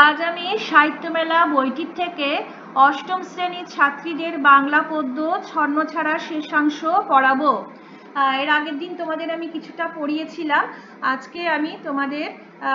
আজ আমি সাহিত্য মেলা বইটির থেকে অষ্টম শ্রেণীর ছাত্রীদের বাংলা পদ্য ছন্নছাড়া শেষাংশ পড়াবো। এর আগের দিন তোমাদের আমি কিছুটা পড়িয়েছিলাম, আজকে আমি তোমাদের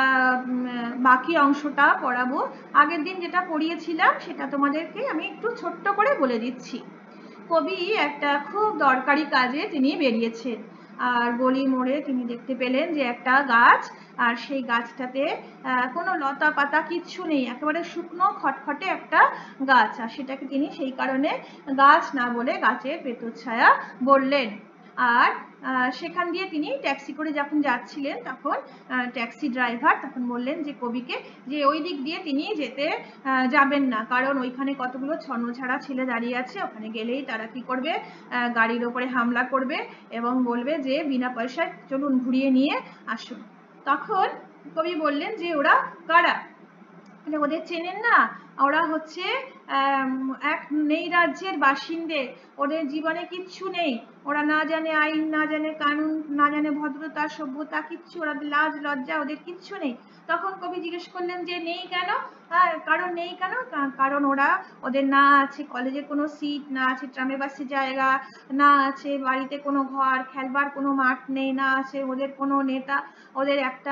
বাকি অংশটা পড়াবো। আগের দিন যেটা পড়িয়েছিলাম সেটা তোমাদেরকে আমি একটু ছোট্ট করে বলে দিচ্ছি। কবি একটা খুব দরকারি কাজে তিনি বেরিয়েছেন, আর গলি মোড়ে তিনি দেখতে পেলেন যে একটা গাছ, আর সেই গাছটাতে কোনো লতা পাতা কিচ্ছু নেই, একেবারে শুকনো খটখটে একটা গাছ, আর সেটাকে তিনি সেই কারণে গাছ না বলে গাছের পেতছায়া বললেন। আর সেখান দিয়ে তিনি ট্যাক্সি করে যখন যাচ্ছিলেন তখন ট্যাক্সি ড্রাইভার তখন বললেন যে কবিকে যে ওই দিক দিয়ে তিনি যেতে যাবেন না, কারণ ওইখানে কতগুলো ছন্নছাড়া ছেলে দাঁড়িয়ে আছে, ওখানে গেলেই তারা কি করবে, গাড়ির ওপরে হামলা করবে এবং বলবে যে বিনা পয়সায় চলুন ঘুরিয়ে নিয়ে আসুন। তখন কবি বললেন যে ওরা কারা, ওদের চেনেন না, ওরা হচ্ছে এক নেই রাজ্যের বাসিন্দে, ওদের জীবনে কিচ্ছু নেই, ওরা না জানে আইন, না জানে কানুন, না জানে ভদ্রতা সভ্যতা, কিচ্ছু, ওরা লাজ লজ্জা ওদের কিচ্ছু নেই। তখন কবি জিজ্ঞেস করলেন যে নেই কেন, কারণ নেই কেন, কারণ ওদের না আছে কলেজে কোনো সিট, না আছে ট্রামে বাসে জায়গা, না আছে বাড়িতে কোনো ঘর, খেলবার কোনো মাঠ নেই, না আছে ওদের কোনো নেতা, ওদের একটা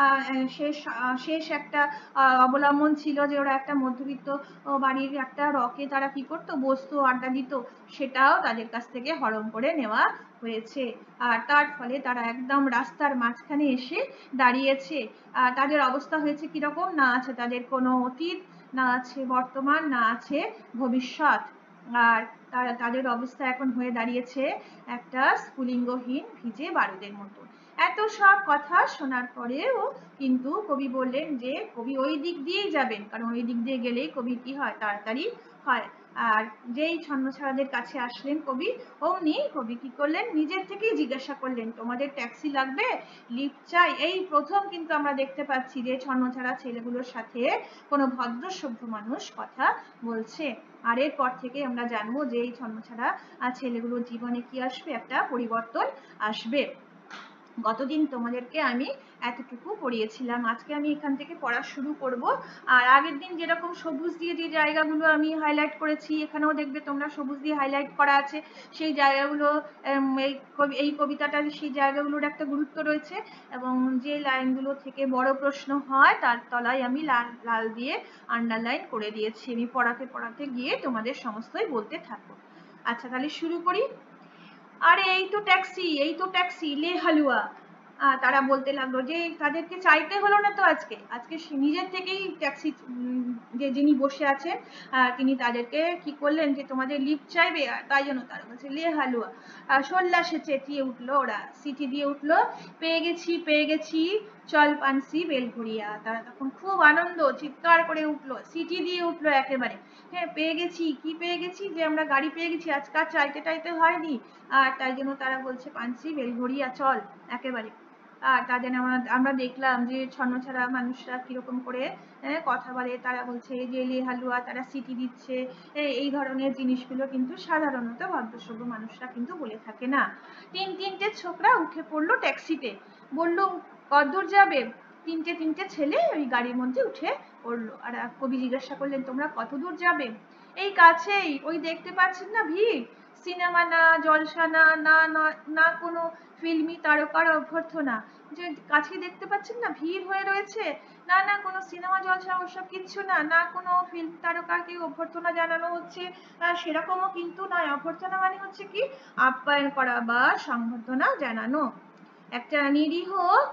শেষ একটা অবলম্বন ছিল যে ওরা একটা মধ্যবিত্ত বাড়ির একটা রকে তারা কি করতো, বসতো, আড্ডা দিত, সেটাও তাদের কাছ থেকে হরণ করে নেওয়া হয়েছে। আর তার ফলে তারা একদম রাস্তার মাঝখানে এসে দাঁড়িয়েছে। আর তাদের অবস্থা হয়েছে কিরকম, না আছে তাদের কোনো অতীত, না আছে বর্তমান, না আছে ভবিষ্যৎ, আর তাদের অবস্থা এখন হয়ে দাঁড়িয়েছে একটা স্ফুলিঙ্গহীন ভিজে বারুদের মতো। এত সব কথা শোনার পরেও কিন্তু কবি বললেন যে কবি ওই দিক দিয়েই যাবেন, কারণ ওই দিক দিয়ে গেলেই কবি কি হয়, তাড়াতাড়ি হয়। আর যেই ছন্নছাড়াদের কাছে আসলেন কবি, অমনি কবি কি করলেন, নিজের থেকেই জিজ্ঞাসা করলেন তোমাদের ট্যাক্সি লাগবে, লিফট চাই। এই প্রথম কিন্তু আমরা দেখতে পাচ্ছি যে ছন্নছাড়া ছেলেগুলোর সাথে কোনো ভদ্র সভ্য মানুষ কথা বলছে। আর এরপর থেকে আমরা জানবো যে এই ছন্নছাড়া ছেলেগুলোর জীবনে কি আসবে, একটা পরিবর্তন আসবে। গতদিন তোমাদেরকে আমি এতটুকু পড়িয়েছিলাম, আজকে আমি এখান থেকে পড়া শুরু করব। আর আগের দিন যেরকম সবুজ দিয়ে যে জায়গাগুলো আমি হাইলাইট করেছি, এখানেও দেখবে তোমরা সবুজ দিয়ে হাইলাইট করা আছে, সেই জায়গাগুলো এই কবিতাটার সেই জায়গাগুলোর একটা গুরুত্ব রয়েছে, এবং যে লাইনগুলো থেকে বড় প্রশ্ন হয় তার তলায় আমি লাল দিয়ে আন্ডারলাইন করে দিয়েছি। আমি পড়াতে পড়াতে গিয়ে তোমাদের সমস্তই বলতে থাকবো। আচ্ছা, তাহলে শুরু করি। আরে এই তো ট্যাক্সি, এই তো ট্যাক্সি, লে হালুয়া। তারা বলতে লাগলো যে তাদেরকে চাইতে হলো না তো, আজকে নিজের থেকেই ট্যাক্সি যে যিনি বসে আছেন তিনি তাদেরকে কি করলেন যে তোমাদের লিফট চাইবে, তাই জন্য তারা বলছে লে হালুয়া। সল্লাসে চেঁচিয়ে উঠলো ওরা, সিটি দিয়ে উঠলো, পেয়ে গেছি পেয়ে গেছি, চল পানসি বেলঘড়িয়া। তারা তখন খুব আনন্দ, চিৎকার করে উঠলো, সিটি দিয়ে উঠলো একেবারে, হ্যাঁ পেয়ে গেছি, কি পেয়ে গেছি, যে আমরা গাড়ি পেয়ে গেছি, আজকাল চাইতে টাইতে হয়নি, আর তাই জন্য তারা বলছে পানসি বেলঘড়িয়া চল একেবারে। আর তাদের আমরা দেখলাম যে ছন্নছাড়া মানুষরা কিরকম করে কথা বলে, তারা বলছে যে লে হালুয়া, তারা সিটি দিচ্ছে, এই ধরনের জিনিসগুলো কিন্তু সাধারণত ভদ্রসভ্য মানুষরা কিন্তু বলে থাকে না। তিনটে ছোকরা উঠে পড়লো ট্যাক্সিতে, বললো কতদূর যাবে, তিনটে ছেলে ওই গাড়ির মধ্যে উঠে পড়লো। আর কবি জিজ্ঞাসা করলেন তোমরা কত দূর যাবে, এই কাছেই, ওই দেখতে পাচ্ছেন না ভিড়, সিনেমা না, জলসা না, না কোনো ফিল্মি তারকার অভ্যর্থনা, যে কাছে দেখতে পাচ্ছেন না ভিড় হয়ে রয়েছে, না কোনো সিনেমা জলসা ওসব কিচ্ছু না, না কোনো ফিল্ম তারকাকে অভ্যর্থনা জানানো হচ্ছে, সেরকমও কিন্তু নয়। অভ্যর্থনা মানে হচ্ছে কি, আপ্যায়ন করা বা সংবর্ধনা জানানো। একটা নিরীহ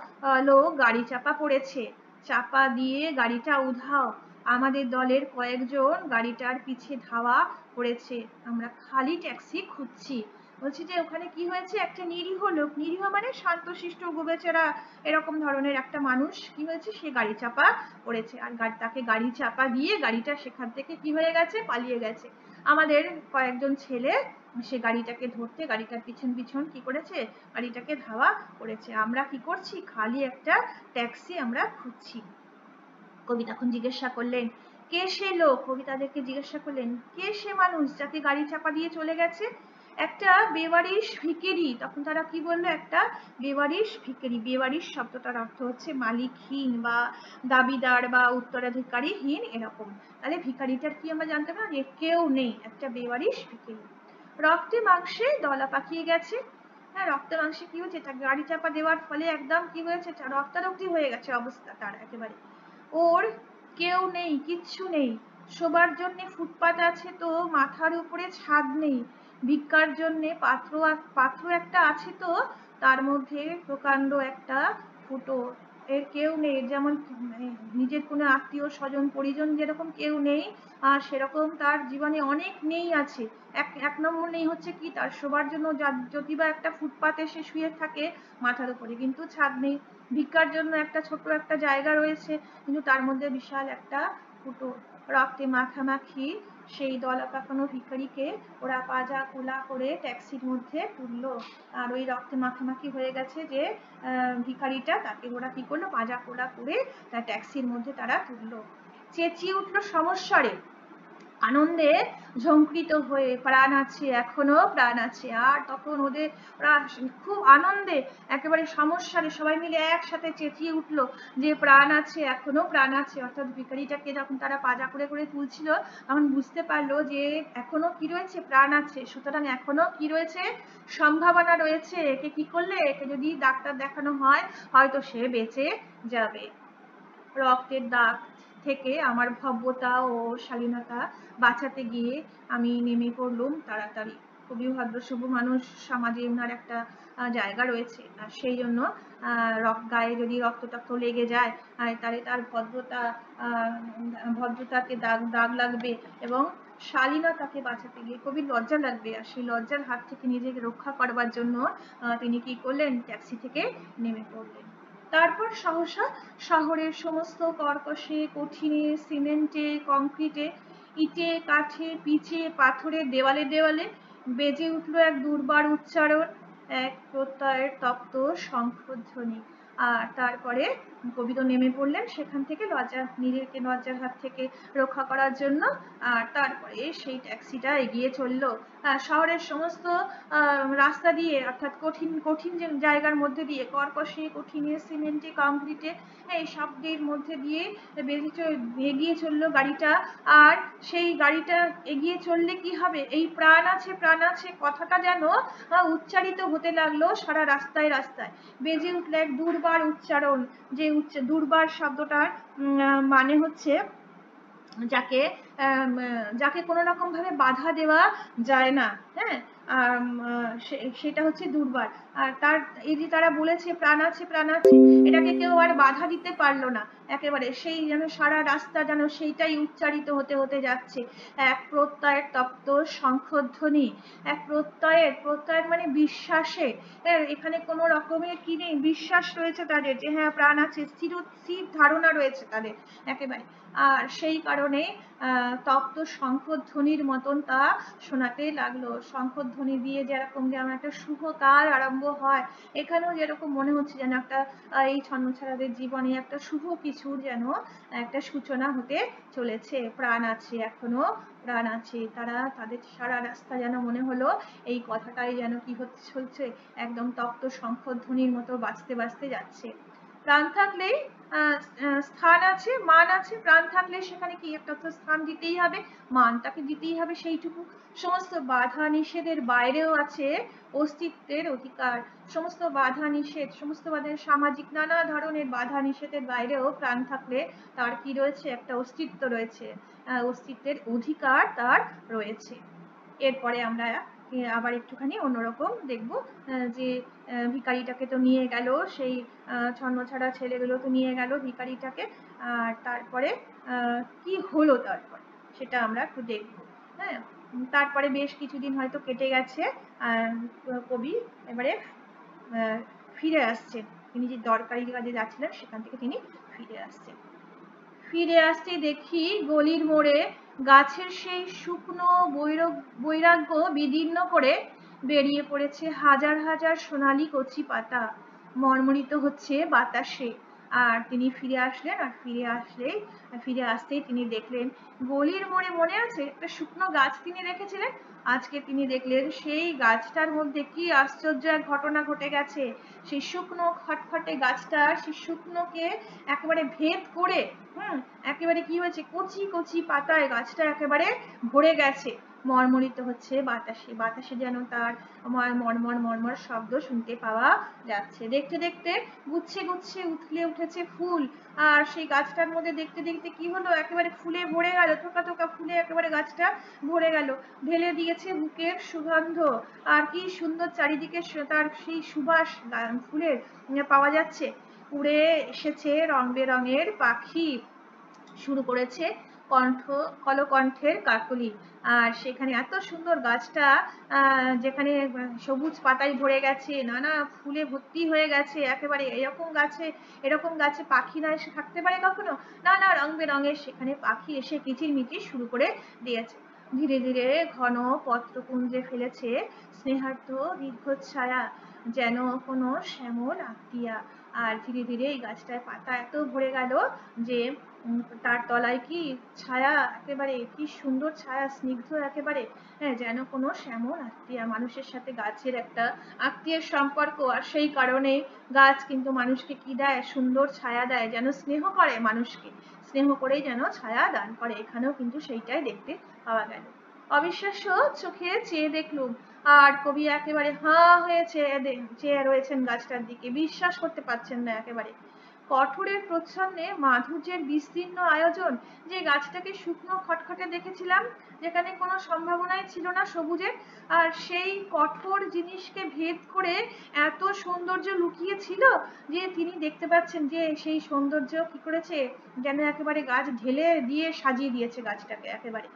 লোক গাড়ি চাপা পড়েছে, চাপা দিয়ে গাড়িটা উধাও, আমাদের দলের কয়েকজন গাড়িটার পিছে ধাওয়া করেছে, আমরা খালি ট্যাক্সি খুঁজছি। বলছি যে ওখানে কি হয়েছে, একটা নিরীহ লোক, নিরীহ মানে শান্তশিষ্ট গোবেচারা এরকম ধরনের একটা মানুষ কি হয়েছে, সে গাড়ি চাপা পড়েছে, আর তাকে গাড়ি চাপা দিয়ে গাড়িটা সেখান থেকে কি হয়ে গেছে, পালিয়ে গেছে। আমাদের কয়েকজন ছেলে সে গাড়িটাকে ধরতে, গাড়িটার পিছন কি করেছে, গাড়িটাকে ধাওয়া করেছে, আমরা কি করছি, খালি একটা ট্যাক্সি আমরা খুঁজছি। কবি তখন জিজ্ঞাসা করলেন কে সে লোক, কবি তাদেরকে জিজ্ঞাসা করলেন কে সে মানুষ যাকে গাড়ি চাপা দিয়ে চলে গেছে। একটা বেওয়ারিশ ভিখিরি, তখন তারা কি বললো, একটা বেওয়ারিশ ভিখিরি। বেওয়ারিশ শব্দটার অর্থ হচ্ছে মালিকহীন বা দাবিদার বা উত্তরাধিকারীহীন এরকম। তাহলে ভিখারিটার কি আমরা জানতে পারি, যে কেউ নেই, একটা বেওয়ারিশ ভিখিরি। রক্তে মাংসে দলা পাকিয়ে গেছে। হ্যাঁ, রক্তে মাংসে কি হয়েছে, এটা গাড়ি চাপা দেওয়ার ফলে একদম কি হয়েছে, রক্তারক্তি হয়ে গেছে অবস্থা তার একেবারে। ওর কেউ নেই, কিচ্ছু নেই, শোবার জন্য ফুটপাত আছে তো মাথার উপরে ছাদ নেই, ভিক্ষার জন্য পাত্র একটা আছে তো তার মধ্যে প্রকাণ্ড একটা ফুটো। এর কেউ নেই, যেমন নিজের কোনো আত্মীয় স্বজন পরিজন যেরকম কেউ নেই, আর সেরকম তার জীবনে অনেক নেই আছে। এক নম্বর নেই হচ্ছে কি, তার শোবার জন্য যদি বা একটা ফুটপাতে সে শুয়ে থাকে মাথার উপরে, কিন্তু ছাদ নেই। ভিক্ষার জন্য একটা ছোট্ট একটা জায়গা রয়েছে, কিন্তু তার মধ্যে বিশাল একটা ফুটো। রক্তে মাখামাখি সেই দলা পাকানো ভিখারিকে ওরা পাজা কোলা করে ট্যাক্সির মধ্যে তুললো। আর ওই রক্তে মাখামাখি হয়ে গেছে যে ভিখারিটা, তাকে ওরা কি করলো, পাজা কোলা করে তার ট্যাক্সির মধ্যে তারা তুললো। চেঁচিয়ে উঠলো সমস্বরে, আনন্দে ঝঙ্কৃত হয়ে, প্রাণ আছে এখনো, প্রাণ আছে। আর তখন ওদের ওরা খুব আনন্দে একেবারে সমস্যারে সবাই মিলে একসাথে চেঁচিয়ে উঠলো যে প্রাণ আছে এখনো, প্রাণ আছে। অর্থাৎ ভিখারিটাকে যখন তারা পাজা করে করে তুলছিল তখন বুঝতে পারলো যে এখনো কি রয়েছে, প্রাণ আছে। সুতরাং এখনো কি রয়েছে, সম্ভাবনা রয়েছে। একে কি করলে, একে যদি ডাক্তার দেখানো হয় হয়তো সে বেঁচে যাবে। রক্তের দাগ থেকে আমার ভব্যতা ও শালীনতা বাঁচাতে গিয়ে আমি নেমে পড়লুম তাড়াতাড়ি। খুবই ভদ্রসভ্য মানুষ, সমাজে ওনার একটা জায়গা রয়েছে, আর সেই জন্য গায়ে যদি রক্ত টক্ত লেগে যায় তাহলে তার ভদ্রতাকে দাগ লাগবে এবং শালীনতাকে বাঁচাতে গিয়ে খুবই লজ্জা লাগবে। আর সেই লজ্জার হাত থেকে নিজেকে রক্ষা করবার জন্য তিনি কি করলেন, ট্যাক্সি থেকে নেমে পড়লেন। তারপর সহসা শহরের সমস্ত কর্কশে, কঠিনে, সিমেন্টে, কংক্রিটে, ইটে, কাঠে, পিচে, পাথরের দেওয়ালে দেওয়ালে বেজে উঠল এক দুর্বার উচ্চারণ, এক প্রত্যয়ের তপ্ত শঙ্খধ্বনি। আর তারপরে কবি তো নেমে পড়লেন সেখান থেকে নিজেকে লজ্জার হাত থেকে রক্ষা করার জন্য। আর তারপরে সেই ট্যাক্সিটা এগিয়ে চললো শহরের সমস্ত রাস্তা দিয়ে, অর্থাৎ কঠিন কঠিন জায়গার মধ্যে দিয়ে, কর্কশে, কঠিনে, সিমেন্টে, কংক্রিটে, এই সবটির মধ্যে দিয়ে এগিয়ে চললো গাড়িটা। আর সেই গাড়িটা এগিয়ে চললে কি হবে, এই প্রাণ আছে প্রাণ আছে কথাটা যেন উচ্চারিত হতে লাগলো সারা রাস্তায় রাস্তায়। বেজে উঠলো এক দুর্বার উচ্চারণ, যে দুর্বার শব্দটার মানে হচ্ছে যাকে যাকে কোনো রকম ভাবে বাধা দেওয়া যায় না। হ্যাঁ, সেটা হচ্ছে দুর্বার। আর তার এই যে তারা বলেছে প্রাণ আছে প্রাণ আছে, এটাকে কেউ আর বাধা দিতে পারলো না। একেবারে সেই যেন সারা রাস্তা যেন সেইটাই উচ্চারিত হতে হতে যাচ্ছে, এক প্রত্যয়ের তপ্ত শঙ্খধ্বনি। এক প্রত্যয়ের মানে বিশ্বাসে, এখানে কোনো রকমের কি নেই, বিশ্বাস রয়েছে তাদের যে হ্যাঁ প্রাণ আছে, স্থির ধারণা রয়েছে তাদের একেবারে। আর সেই কারণে তপ্ত শঙ্খধ্বনির মতন তা শোনাতে লাগলো। শঙ্খধ্বনি দিয়ে যেরকম যেমন একটা শুভ কাল আরম্ভ হয়, এখানেও যেরকম মনে হচ্ছে যেন একটা এই ছন্নছাড়াদের জীবনে একটা শুভ কিছুর যেন একটা সূচনা হতে চলেছে। প্রাণ আছে এখনো, প্রাণ আছে। তাদের সারা রাস্তা যেন মনে হলো এই কথাটাই যেন কি হচ্ছে চলছে, একদম তপ্ত শঙ্খধ্বনির মতো বাজতে বাজতে যাচ্ছে। প্রাণ থাকলেই স্থান আছে, মান আছে। প্রাণ থাকলে সেখানে কি একটা তো স্থান দিতেই হবে, মানটাকে দিতেই হবে সেইটুকু। সমস্ত বাধা নিষেধের বাইরেও আছে অস্তিত্বের অধিকার। সমস্ত বাধা নিষেধ, সমস্ত সামাজিক নানা ধরনের বাধা নিষেধের বাইরেও প্রাণ থাকলে তার কি রয়েছে, একটা অস্তিত্ব রয়েছে, অস্তিত্বের অধিকার তার রয়েছে। এরপরে আমরা আবার একটুখানি অন্যরকম দেখবো যে ভিখারিটাকে তো নিয়ে গেল, সেই ছন্নছাড়া ছেলেগুলো তো নিয়ে গেল ভিখারিটাকে, আর তারপরে কি হলো তারপর সেটা আমরা একটু দেখবো। হ্যাঁ, তারপরে বেশ কিছুদিন হয়তো কেটে গেছে, কবি এবারে ফিরে আসছেন, তিনি যে দরকারি কাজে যাচ্ছিলেন সেখান থেকে তিনি ফিরে আসছেন। ফিরে আসতে দেখি গলির মোড়ে গাছের সেই শুকনো বৈরাগ্য বিদীর্ণ করে বেরিয়ে পড়েছে হাজার হাজার সোনালী কচি পাতা, মর্মরিত হচ্ছে বাতাসে। আর তিনি ফিরে আসলেন, আর ফিরে আসতেই তিনি দেখলেন গলির মোড়ে, মনে আছে একটা শুকনো গাছ তিনি রেখেছিলেন, আজকে তিনি দেখলেন সেই গাছটার মধ্যে কি আশ্চর্য এক ঘটনা ঘটে গেছে। সেই শুকনো খটখটে গাছটা সেই শুকনোকে একেবারে ভেদ করে একেবারে কি হয়েছে, কচি কচি পাতায় গাছটা একেবারে ভরে গেছে, মর্মরিত হচ্ছে বাতাসে, বাতাসে যেন তার মর্মর মর্মর শব্দ শুনতে পাওয়া যাচ্ছে। দেখতে দেখতে গুচ্ছে গুচ্ছে উথলে উঠেছে ফুল, আর সেই গাছটার মধ্যে দেখতে দেখতে কি হলো, একেবারে ফুলে ভরে গেল, থোকা থোকা ফুলে একেবারে গাছটা ভরে গেল, ঢেলে দিয়েছে বুকের সুগন্ধ। আর কি সুন্দর চারিদিকে তার সেই সুবাস ফুলের পাওয়া যাচ্ছে। উড়ে এসেছে রং বেরঙের পাখি, শুরু করেছে কলকণ্ঠের কাকলি। আর সেখানে এত সুন্দর গাছটা, যেখানে সবুজ পাতায় ভরে গেছে, নানা ফুলে ভর্তি হয়ে গেছে, একেবারে এরকম গাছে পাখি না এসে থাকতে পারে কখনো? নানা রং বেরঙের সেখানে পাখি এসে কিচিরমিচির শুরু করে দিয়েছে। ধীরে ধীরে ঘন পত্রপুঞ্জে ফেলেছে স্নেহার্থ দীর্ঘচ্ছায়া, যেন কোনো শ্যামল আত্মীয়া। আর ধীরে ধীরে এই গাছটার পাতা এত ভরে গেল যে তার তলায় কি ছায়া, একেবারে কি সুন্দর ছায়া, স্নিগ্ধ একেবারে, যেন কোনো শ্যামল আত্মীয়া। মানুষের সাথে গাছের একটা আত্মীয়ের সম্পর্ক, আর সেই কারণে গাছ কিন্তু মানুষকে কি দেয়, সুন্দর ছায়া দেয়, যেন স্নেহ করে মানুষকে, স্নেহ করেই যেন ছায়া দান করে। এখানেও কিন্তু সেইটাই দেখতে পাওয়া গেল। অবিশ্বাস্য চোখে চেয়ে দেখলুম, আর কবি একেবারে হাঁ হয়ে চেয়ে রয়েছেন গাছটার দিকে, বিশ্বাস করতে পারছেন না একেবারে। কঠোরের প্রচ্ছন্নে মাধুর্যের বিস্তীর্ণ আয়োজন, যে গাছটাকে শুকনো খটখটে দেখেছিলাম, যেখানে কোনো সম্ভাবনাই ছিল না সবুজের, আর সেই কঠোর জিনিসকে ভেদ করে এত সৌন্দর্য লুকিয়ে ছিল, যে তিনি দেখতে পাচ্ছেন যে সেই সৌন্দর্য কি করেছে, যেন একেবারে গাছ ঢেলে দিয়ে সাজিয়ে দিয়েছে গাছটাকে একেবারে।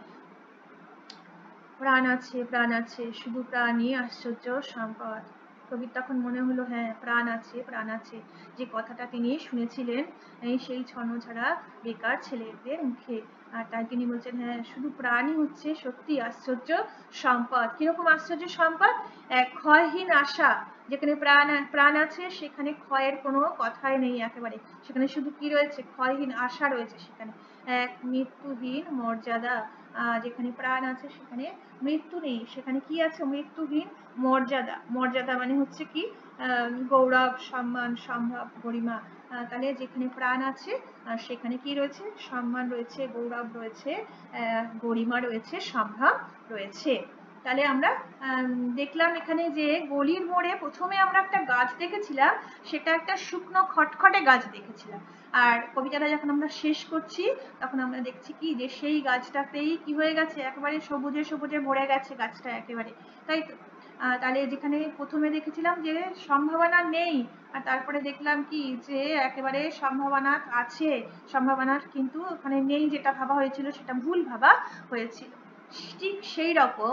প্রাণ আছে, প্রাণ আছে, শুধু প্রাণই আশ্চর্য সম্পদ। কবির তখন মনে হলো, হ্যাঁ, প্রাণ আছে, প্রাণ আছে, যে কথাটা তিনি শুনেছিলেন সেই ছন্নছাড়া বেকার ছেলেদের মুখে। আর তাই তিনি বলছেন, হ্যাঁ, শুধু প্রাণই হচ্ছে সত্যি আশ্চর্য সম্পদ। কিরকম আশ্চর্য সম্পদ? এক ক্ষয়হীন আশা, যেখানে প্রাণ আছে সেখানে ক্ষয়ের কোনো কথাই নেই একেবারে, সেখানে শুধু কি রয়েছে, ক্ষয়হীন আশা রয়েছে সেখানে। এক মৃত্যুহীন মর্যাদা, যেখানে প্রাণ আছে সেখানে মৃত্যু নেই, সেখানে কি আছে, মৃত্যুহীন মর্যাদা। মর্যাদা মানে হচ্ছে কি, গৌরব, সম্মান, সম্ভ্রম, গরিমা। তাহলে যেখানে প্রাণ আছে সেখানে কি রয়েছে, সম্মান রয়েছে, গৌরব রয়েছে, গরিমা রয়েছে, সম্ভ্রম রয়েছে। তাহলে আমরা দেখলাম এখানে যে গলির মোড়ে প্রথমে আমরা একটা গাছ দেখেছিলাম, সেটা একটা শুকনো খটখটে গাছ দেখেছিলাম। আর কবিতাটা যখন আমরা শেষ করছি তখন আমরা দেখছি কি, যে সেই গাছটাতেই কি হয়ে গেছে, একেবারে সবুজে সবুজে ভরে গেছে গাছটা একেবারে, তাই তো? তাহলে যেখানে প্রথমে দেখেছিলাম যে সম্ভাবনা নেই, আর তারপরে দেখলাম কি, যে একেবারে সম্ভাবনা আছে, সম্ভাবনা কিন্তু ওখানে নেই, যেটা ভাবা হয়েছিল সেটা ভুল ভাবা হয়েছিল। ঠিক সেই রকম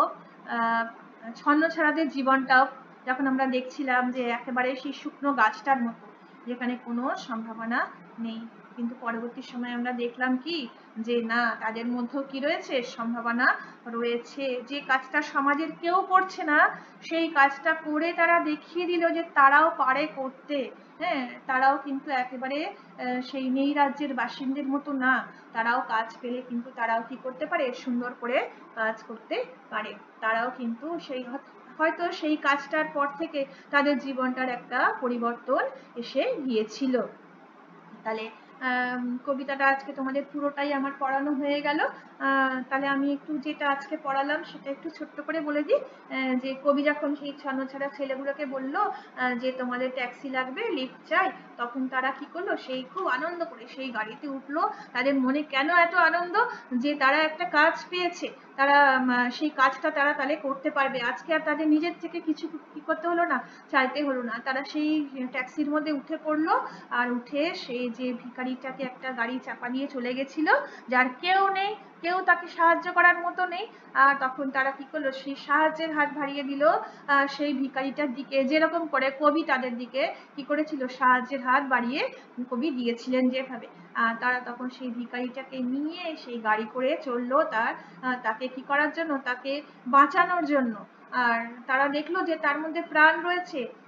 ছন্নছাড়াদের জীবনটাও যখন আমরা দেখছিলাম যে একেবারে সেই শুকনো গাছটার মতো, যেখানে কোনো সম্ভাবনা নেই, কিন্তু পরবর্তী সময়ে আমরা দেখলাম কি, যে না, তাদের মধ্যেও কি রয়েছে, সম্ভাবনা রয়েছে। যে কাজটা সমাজের কেউ করছে না, সেই কাজটা করে তারা দেখিয়ে দিল যে তারাও পারে করতে। হ্যাঁ, তারাও কিন্তু একেবারে সেই নেই রাজ্যের বাসিন্দের মতো না, তারাও কাজ পেলে কিন্তু তারাও কি করতে পারে, সুন্দর করে কাজ করতে পারে। তারাও কিন্তু সেই হয়তো সেই কাজটার পর থেকে তাদের জীবনটার একটা পরিবর্তন এসে গিয়েছিল। তাহলে কবিতাটা আজকে তোমাদের পুরোটাই আমার পড়ানো হয়ে গেল। তাহলে আমি একটু যেটা আজকে পড়ালাম সেটা একটু ছোট্ট করে বলে দিই। যে কবি যখন সেই ছন্নছাড়া ছেলেগুলোকে বললো যে তোমাদের ট্যাক্সি লাগবে, লিফট চাই, তখন তারা কি করলো, সেই খুব আনন্দ করে সেই গাড়িতে উঠলো। তাদের মনে কেন এত আনন্দ, যে তারা একটা কাজ পেয়েছে, তারা সেই কাজটা তারা তাহলে করতে পারবে। আজকে আর তাদের নিজের থেকে কিছু কি করতে হলো না, চাইতে হলো না, তারা সেই ট্যাক্সির মধ্যে উঠে পড়লো, আর উঠে সেই যে ভিখারিটাকে একটা গাড়ি চাপা দিয়ে চলে গেছিল, যার কেউ নেই, কেউ তাকে সাহায্য করার মতো নেই, আর তখন তারা কি করলো, সেই সাহায্যের হাত বাড়িয়ে দিল সেই ভিখারিটার দিকে, যেরকম করে কবি তাদের দিকে কি করেছিল, সাহায্যের হাত বাড়িয়ে কবি দিয়েছিলেন যেভাবে। তারা তখন সেই ভিখারিটাকে নিয়ে সেই গাড়ি করে চললো তাকে কি করার জন্য, তাকে বাঁচানোর জন্য। আর তারা দেখলো যে তার মধ্যে প্রাণ রয়েছে,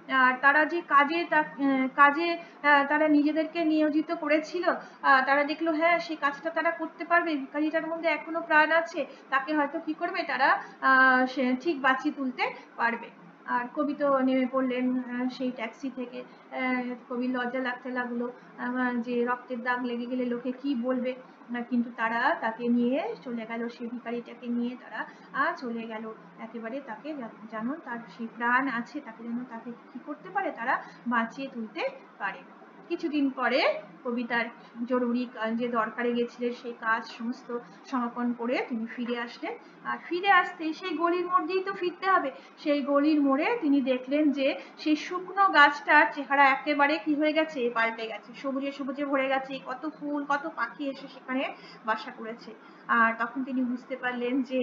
তারা যে কাজে তারা নিজেদেরকে নিয়োজিত করেছিল, তারা দেখলো হ্যাঁ সেই কাজটা তারা করতে পারবে, ভিখারিটার মধ্যে এখনো প্রাণ আছে, তাকে হয়তো কি করবে তারা সে ঠিক বাঁচিয়ে তুলতে পারবে। আর কবি তো নেমে পড়লেন সেই ট্যাক্সি থেকে। কবির লজ্জা লাগতে লাগলো যে রক্তের দাগ লেগে গেলে লোকে কি বলবে, কিন্তু তারা তাকে নিয়ে চলে গেল, সেই ভিখারিটাকে নিয়ে তারা চলে গেল একেবারে, তাকে যেন তার সেই প্রাণ আছে তাকে যেন তাকে কি করতে পারে তারা বাঁচিয়ে তুলতে পারে। কিছুদিন পরে কবি তার জরুরি যে দরকারে গেছিলেন সেই কাজ সমস্ত সমাপন করে তিনি ফিরে আসলেন। আর ফিরে আসতে সেই গলির মোড় দিয়েই তো ফিরতে হবে, সেই গলির মোড়ে তিনি দেখলেন যে সেই শুকনো গাছটার চেহারা একেবারে কি হয়ে গেছে, পাল্টে গেছে, সবুজে সবুজে ভরে গেছে, কত ফুল কত পাখি এসে সেখানে বাসা করেছে। আর তখন তিনি বুঝতে পারলেন যে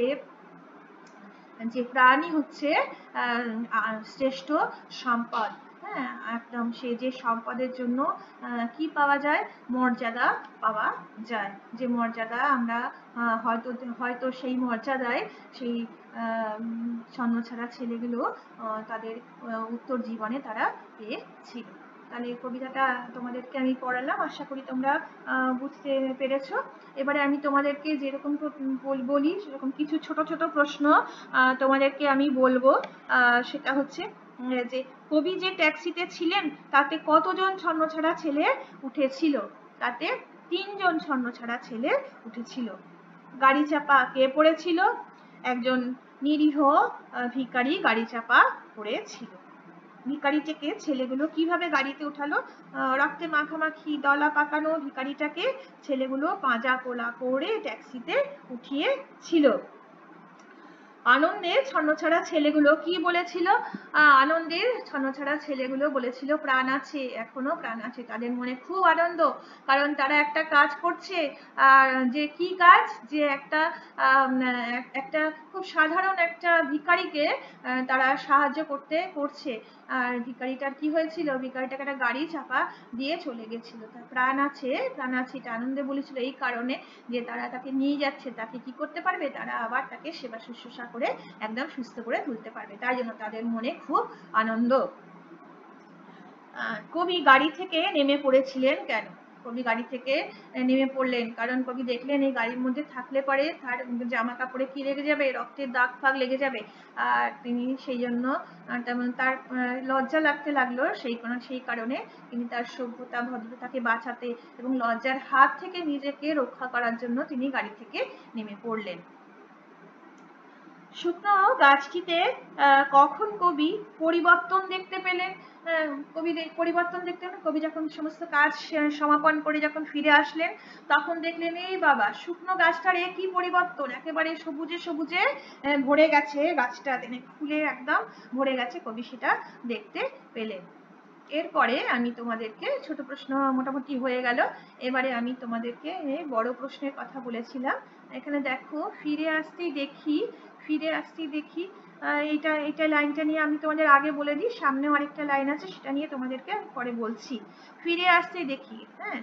প্রাণই হচ্ছে শ্রেষ্ঠ সম্পদ। হ্যাঁ, একদম সে যে সম্পদের জন্য কি পাওয়া যায়, মর্যাদা পাওয়া যায়, যে মর্যাদা আমরা হয়তো সেই মর্যাদায় সেই ছন্নছাড়া ছেলেগুলো তাদের উত্তর জীবনে তারা পেয়েছিল। তাহলে কবিতাটা তোমাদেরকে আমি পড়ালাম, আশা করি তোমরা বুঝতে পেরেছো। এবারে আমি তোমাদেরকে যেরকম বলি সেরকম কিছু ছোট ছোট প্রশ্ন তোমাদেরকে আমি বলবো। সেটা হচ্ছে যে কবি যে ট্যাক্সিতে ছিলেন তাতে কতজন ছন্নছাড়া ছেলে উঠেছিল? তাতে 3 জন ছন্নছাড়া ছেলে উঠেছিল। গাড়ি চাপা কে পড়েছিল? একজন নিরীহ ভিখারি গাড়ি চাপা পড়েছিল। ভিখারিটাকে ছেলেগুলো কিভাবে গাড়িতে উঠালো? রক্তে মাখামাখি দলা পাকানো ভিখারিটাকে ছেলেগুলো পাঁজা কোলা করে ট্যাক্সিতে উঠিয়েছিল। আনন্দে ছন্নছাড়া ছেলেগুলো কি বলেছিল? আনন্দে ছন্নছাড়া ছেলেগুলো বলেছিল প্রাণ আছে, এখনো প্রাণ আছে। তাদের মনে খুব আনন্দ, কারণ তারা একটা কাজ করছে। আর যে কি কাজ? যে একটা খুব সাধারণ একটা ভিখারিকে তারা সাহায্য করছে। আর ভিখারিটার কি হয়েছিল? ভিখারিটাকে একটা গাড়ি চাপা দিয়ে চলে গেছিল। তার প্রাণ আছে, প্রাণ আছে এটা আনন্দে বলেছিল এই কারণে যে তারা তাকে নিয়ে যাচ্ছে, তাকে কি করতে পারবে, তারা আবার তাকে সেবা শুশ্রূষা করে একদম সুস্থ করে তুলতে পারবে, তাই জন্য তাদের মনে খুব আনন্দ। কবি গাড়ি থেকে নেমে পড়েছিলেন কেন? কবি গাড়ি থেকে নেমে পড়লেন কারণ কবি দেখলেন এই গাড়ির মধ্যে থাকলে পরে তার জামা কাপড়ে কি লেগে যাবে, রক্তের দাগ ফাগ লেগে যাবে। আর তিনি সেই জন্য তার লজ্জা লাগতে লাগলো, সেই কারণে তিনি তার সভ্যতা ভদ্রতাকে বাঁচাতে এবং লজ্জার হাত থেকে নিজেকে রক্ষা করার জন্য তিনি গাড়ি থেকে নেমে পড়লেন। শুকনো গাছটিতে কখন কবি পরিবর্তন দেখতে পেলেন? কবি পরিবর্তন দেখতে পেলেন কবি যখন সমস্ত কাজ সমাপন করে যখন ফিরে আসলেন, তখন দেখলেন এই বাবা শুকনো গাছটার কি পরিবর্তন, একেবারে সবুজে সবুজে ভরে গেছে গাছটা, ফুলে একদম ভরে গেছে, কবি সেটা দেখতে পেলেন। এরপরে আমি তোমাদেরকে ছোট প্রশ্ন মোটামুটি হয়ে গেল, এবারে আমি তোমাদেরকে বড় প্রশ্নের কথা বলেছিলাম। এখানে দেখো, ফিরে আসতেই দেখি এইটা লাইনটা নিয়ে আমি তোমাদের আগে বলে দিই, সামনেও আরেকটা লাইন আছে সেটা নিয়ে তোমাদেরকে পরে বলছি। ফিরে আসতেই দেখি, হ্যাঁ,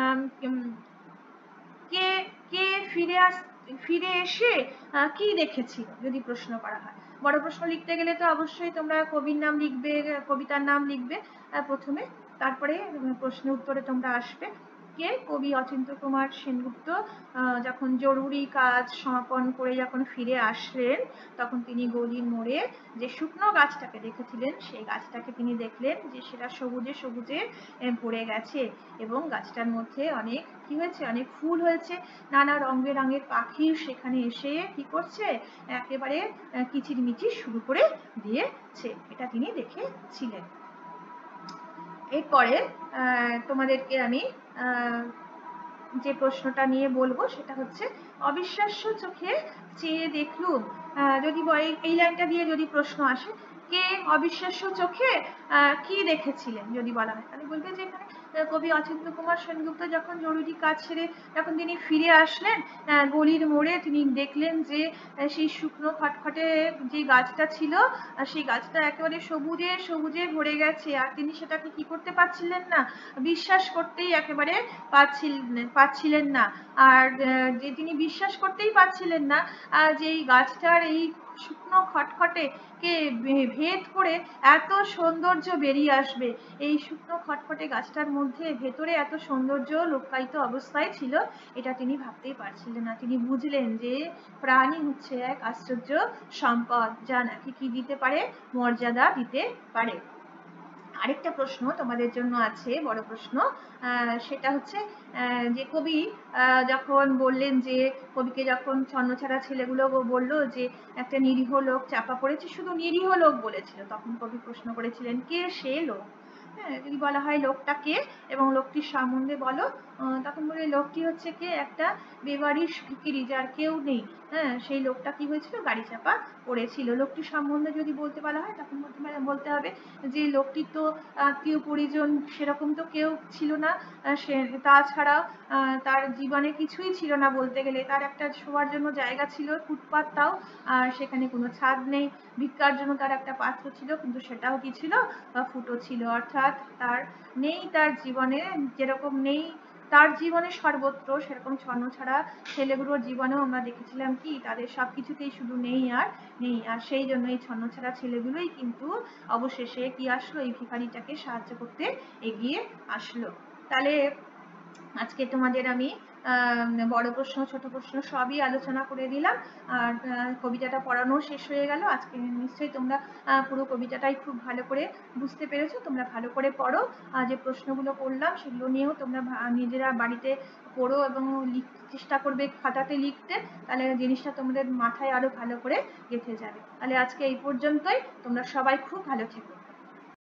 কে কে ফিরে এসে কি দেখেছিল যদি প্রশ্ন করা হয়। বড় প্রশ্ন লিখতে গেলে তো অবশ্যই তোমরা কবির নাম লিখবে, কবিতার নাম লিখবে প্রথমে, তারপরে প্রশ্ন উত্তরে তোমরা আসবে। কে? কবি অচিন্ত্যকুমার সেনগুপ্ত যখন জরুরি কাজ সমাপন করে যখন ফিরে আসলেন, তখন তিনি গলির মোড়ে যে শুকনো গাছটাকে দেখেছিলেন সেই গাছটাকে তিনি দেখলেন যে সেটা সবুজে সবুজে ভরে গেছে এবং গাছটার মধ্যে অনেক কি হয়েছে, অনেক ফুল হয়েছে, নানা রং বেরঙের পাখি সেখানে এসে কি করছে, একেবারে কিচিরমিচির শুরু করে দিয়েছে, এটা তিনি দেখেছিলেন। এরপরে তোমাদেরকে আমি যে প্রশ্নটা নিয়ে বলবো সেটা হচ্ছে অবিশ্বাস্য চোখে চেয়ে দেখলুম। যদি এই লাইনটা দিয়ে যদি প্রশ্ন আসে, কে অবিশ্বাস্য চোখে কি দেখেছিলেন যদি বলা হয়, তাহলে বলবে যে এখানে কবি অচিন্ত্যকুমার সেনগুপ্ত যখন জরুরি কাজ সেরে যখন তিনি ফিরে আসলেন গলির মোড়ে, তিনি দেখলেন যে সেই শুকনো খটখটে যে গাছটা ছিল সেই গাছটা একেবারে সবুজে সবুজে ভরে গেছে, আর তিনি সেটাকে কি করতে পারছিলেন না, বিশ্বাস করতেই একেবারে পারছিলেন না। আর যে তিনি বিশ্বাস করতেই পারছিলেন না যে এই গাছটার এই শুকনো খটখটে কে ভেদ করে এত সৌন্দর্য বেরিয়ে আসবে। এই শুকনো খটখটে গাছটার মধ্যে ভেতরে এত সৌন্দর্য লুকায়িত অবস্থায় ছিল, এটা তিনি ভাবতেই পারছিলেন না। তিনি বুঝলেন যে প্রাণী হচ্ছে এক আশ্চর্য সম্পদ, যা নাকি কি দিতে পারে, মর্যাদা দিতে পারে। আরেকটা প্রশ্ন তোমাদের জন্য আছে, বড় প্রশ্ন, সেটা হচ্ছে যে কবি যখন বললেন যে কবিকে যখন ছন্নছাড়া ছেলেগুলো বললো যে একটা নিরীহ লোক চাপা পড়েছে, শুধু নিরীহ লোক বলেছিল, তখন কবি প্রশ্ন করেছিলেন কে সে লোক। হ্যাঁ, যদি বলা হয় লোকটা কে এবং লোকটির সম্বন্ধে বলো, তখন বলে লোকটি হচ্ছে কে, একটা বেবারিশ ভিখিরি যার কেউ নেই। হ্যাঁ, সেই লোকটা কি হয়েছিল, গাড়ি চাপা পড়েছিল। লোকটির সম্বন্ধে যদি বলতে বলা হয় তখন বলতে হবে যে লোকটির তো আত্মীয় পরিজন সেরকম তো কেউ ছিল না, সে তাছাড়া তার জীবনে কিছুই ছিল না বলতে গেলে। তার একটা শোয়ার জন্য জায়গা ছিল, ফুটপাত, তাও আর সেখানে কোনো ছাদ নেই। ভিক্ষার জন্য তার একটা পাত্র ছিল, কিন্তু সেটাও কি ছিল, ফুটো ছিল। অর্থাৎ তার নেই, তার জীবনে যেরকম নেই তার জীবনে সর্বত্র, সেরকম ছন্নছাড়া ছেলেগুলোর জীবনেও আমরা দেখেছিলাম কি তাদের সবকিছুতেই শুধু নেই আর নেই। আর সেই জন্য এই ছন্নছাড়া ছেলেগুলোই কিন্তু অবশেষে কি আসলো, এই ভিখারিটাকে সাহায্য করতে এগিয়ে আসলো। তাহলে আজকে তোমাদের আমি বড় প্রশ্ন ছোট প্রশ্ন সবই আলোচনা করে দিলাম। আর কবিতাটা পড়ানো শেষ হয়ে গেল। আজকে নিশ্চয়ই তোমরা পুরো কবিতাটাই খুব ভালো করে বুঝতে পেরেছো। তোমরা ভালো করে পড়ো, যে প্রশ্নগুলো করলাম সেগুলো নিয়েও তোমরা নিজেরা বাড়িতে পড়ো এবং চেষ্টা করবে খাতাতে লিখতে, তাহলে জিনিসটা তোমাদের মাথায় আরো ভালো করে গেঁথে যাবে। তাহলে আজকে এই পর্যন্তই, তোমরা সবাই খুব ভালো থেকো।